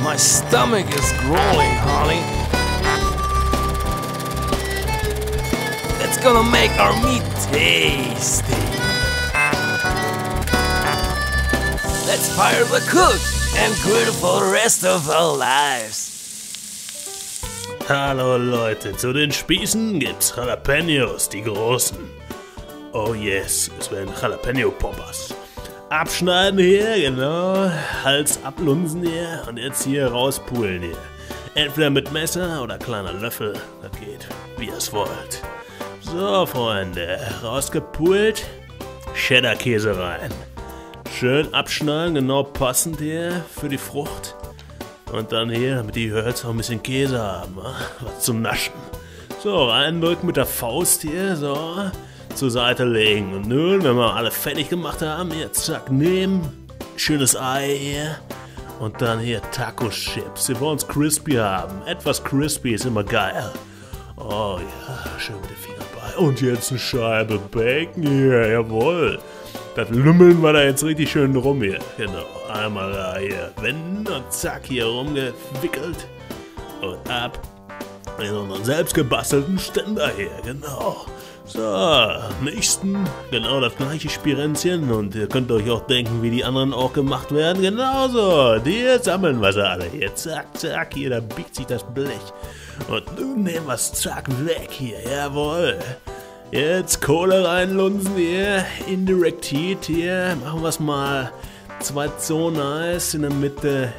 My stomach is growling, Holly. That's gonna make our meat tasty. Let's fire the cook and grill for the rest of our lives. Hallo Leute, zu den Spießen gibt's Jalapenos, die großen. Oh yes, es werden Jalapeno-Poppers. Abschneiden hier, genau, Hals ablunsen hier und jetzt hier rauspulen hier. Entweder mit Messer oder kleiner Löffel, das geht, wie ihr es wollt. So Freunde, rausgepult, Cheddar-Käse rein. Schön abschneiden, genau passend hier für die Frucht. Und dann hier, damit die Hölzer auch ein bisschen Käse haben, was zum Naschen. So, reindrücken mit der Faust hier, so, zur Seite legen. Und nun, wenn wir alle fertig gemacht haben, hier, zack, nehmen. Schönes Ei hier. Und dann hier Taco-Chips. Wir wollen es crispy haben. Etwas crispy ist immer geil. Oh ja, schön mit den Fingern bei. Und jetzt eine Scheibe Bacon hier, jawohl. Das lümmeln wir da jetzt richtig schön drum hier. Genau, einmal da hier wenden und zack, hier rumgewickelt. Und ab in unseren selbst gebastelten Ständer hier, genau. So, nächsten, genau das gleiche Spirenzchen. Und ihr könnt euch auch denken, wie die anderen auch gemacht werden. Genauso, die sammeln wir sie alle hier. Zack, zack, hier, da biegt sich das Blech. Und nun nehmen wir es zack weg hier, jawohl. Jetzt Kohle reinlunsen hier, Indirect Heat hier, machen wir es mal 2 Zonen Eis, in der Mitte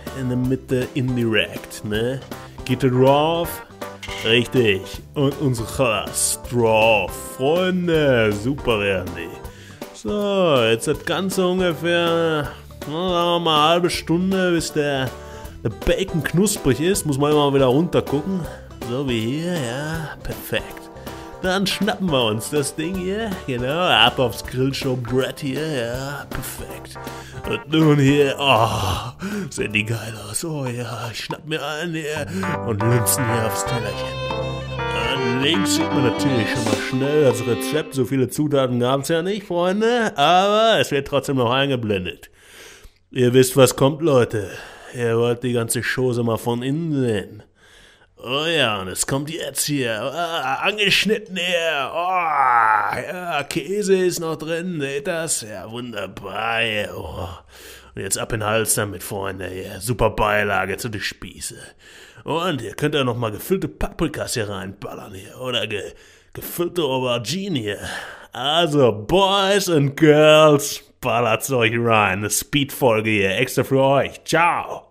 Indirect, ne? Geht es drauf? Richtig, und unsere Chalas drauf, Freunde, super werden die. So, jetzt das Ganze ungefähr, sagen wir mal eine halbe Stunde, bis der Bacon knusprig ist, muss man immer wieder runter gucken, so wie hier, ja, perfekt. Dann schnappen wir uns das Ding hier, genau, ab aufs Grillshow-Brett hier, ja, perfekt. Und nun hier, oh, sehen die geil aus, oh ja, ich schnapp mir einen hier und lunzen hier aufs Tellerchen. Und links sieht man natürlich schon mal schnell das Rezept, so viele Zutaten gab es ja nicht, Freunde, aber es wird trotzdem noch eingeblendet. Ihr wisst, was kommt, Leute, ihr wollt die ganze Chose mal von innen sehen. Oh ja, und es kommt jetzt hier, angeschnitten hier, oh, ja, Käse ist noch drin, seht das? Ja, wunderbar, ja, oh. Und jetzt ab in den Hals damit, Freunde, ja, super Beilage zu den Spieße. Und ihr könnt ja noch mal gefüllte Paprikas hier reinballern hier, oder gefüllte Aubergine hier. Also, Boys and Girls, ballert's euch rein, eine Speed-Folge hier, extra für euch, ciao!